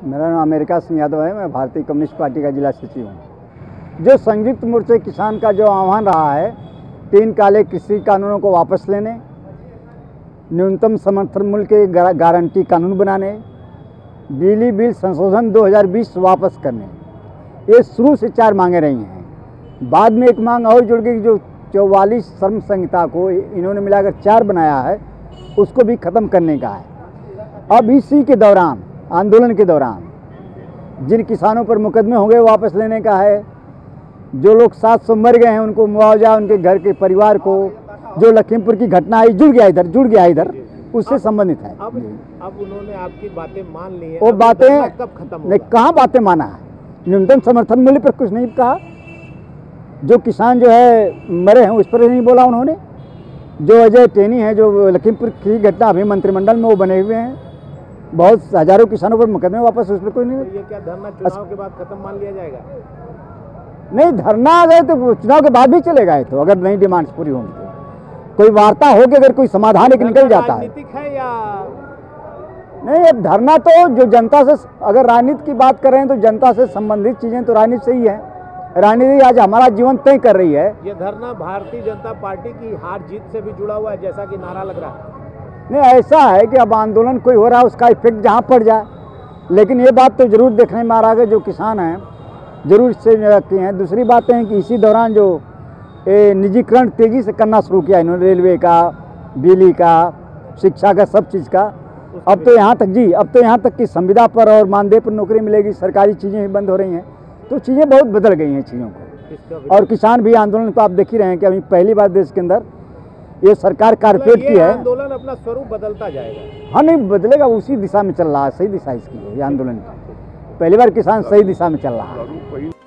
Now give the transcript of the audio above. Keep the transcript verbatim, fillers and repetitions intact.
मेरा नाम अमेरिका सिंह यादव है। मैं भारतीय कम्युनिस्ट पार्टी का जिला सचिव हूँ। जो संयुक्त मोर्चे किसान का जो आह्वान रहा है, तीन काले कृषि कानूनों को वापस लेने, न्यूनतम समर्थन मूल्य के गारंटी कानून बनाने, बिजली बिल संशोधन दो हज़ार बीस वापस करने, ये शुरू से चार मांगे रही हैं। बाद में एक मांग और जुड़ गई, जो चौवालीस श्रम संहिता को इन्होंने मिलाकर चार बनाया है, उसको भी ख़त्म करने का है। अब इसी के दौरान, आंदोलन के दौरान, जिन किसानों पर मुकदमे हो गए वापस लेने का है। जो लोग सात सौ मर गए हैं उनको मुआवजा, उनके घर के परिवार को, जो लखीमपुर की घटना आई, जुड़ गया इधर जुड़ गया इधर उससे संबंधित है। अब अब उन्होंने आपकी बातें मान ली हैं। वो बातें कब खत्म नहीं, कहाँ बातें माना है? न्यूनतम समर्थन मूल्य पर कुछ नहीं कहा। जो किसान जो है मरे हैं उस पर नहीं बोला उन्होंने। जो अजय टेनी है, जो लखीमपुर की घटना अभी मंत्रिमंडल में वो बने हुए हैं, बहुत हजारों किसानों पर मुकदमे वापस, उस पर कोई नहीं। तो ये क्या धरना चुनाव के बाद खत्म मान लिया जाएगा? नहीं, धरना अगर तो चुनाव के बाद भी चलेगा। तो अगर नई डिमांड्स पूरी होंगी तो कोई वार्ता हो के अगर कोई समाधान एक निकल जाता है। राजनीतिक है या नहीं? अब धरना तो जो जनता से, अगर राजनीति की बात कर रहे हैं तो जनता से संबंधित चीजें तो राजनीति से ही है। राजनीति आज हमारा जीवन तय कर रही है। ये धरना भारतीय जनता पार्टी की हार जीत से भी जुड़ा हुआ है, जैसा कि नारा लग रहा है। नहीं, ऐसा है कि अब आंदोलन कोई हो रहा है, उसका इफेक्ट जहाँ पड़ जाए। लेकिन ये बात तो जरूर देखने में आ रहा है कि जो किसान हैं जरूर इससे रखते हैं। दूसरी बात है कि इसी दौरान जो निजीकरण तेजी से करना शुरू किया इन्होंने, रेलवे का, बिजली का, शिक्षा का, सब चीज़ का। अब तो यहाँ तक जी अब तो यहाँ तक कि संविदा पर और मानदेय पर नौकरी मिलेगी, सरकारी चीज़ें भी बंद हो रही हैं। तो चीज़ें बहुत बदल गई हैं चीज़ों को। और किसान भी आंदोलन तो आप देख ही रहे हैं कि अभी पहली बार देश के अंदर ये सरकार कारपेट की है। आंदोलन अपना स्वरूप बदलता जाएगा। हाँ, नहीं बदलेगा, उसी दिशा में चल रहा है। सही दिशा इसकी है ये आंदोलन की। पहली बार किसान सही दिशा में चल रहा है।